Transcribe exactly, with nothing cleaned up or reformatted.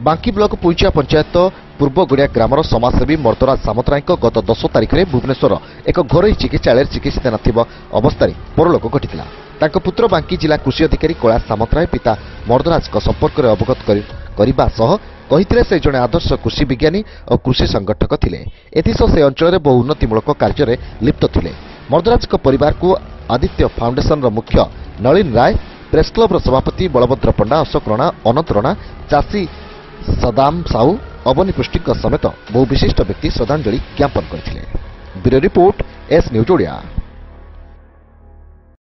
बांकी ब्लॉक पुईचिया पंचायत पूर्वगुड़िया ग्रामर समाजसेवी मर्दराज सामतराय गत दस तारिख में भुवनेश्वर एक घरोई चिकित्सालय चिकित्सित नथिबा अवस्था परलोक घटिला। तांको पुत्र बांकी जिला कृषि अधिकारी कैलाश सामतराय पिता मर्दराज संपर्क में अवगत करने सह कहिथिले से जड़े आदर्श कृषि विज्ञानी और कृषि संगठक थिले। एथिसह से अंचल में बहु उन्नतिमूलक कार्य लिप्त थिले। मर्दराज परिवार को आदित्य फाउंडेशन मुख्य नलिन राय, प्रेस क्लब सभापति बलभद्र पंडा, अशोक रणा, अनंत रणा, चाषी सदाम साहू, अवनी पृष्टि समेत बहु विशिष्ट व्यक्ति श्रद्धांजलि ज्ञापन करथिले। Bureau report S news Odia.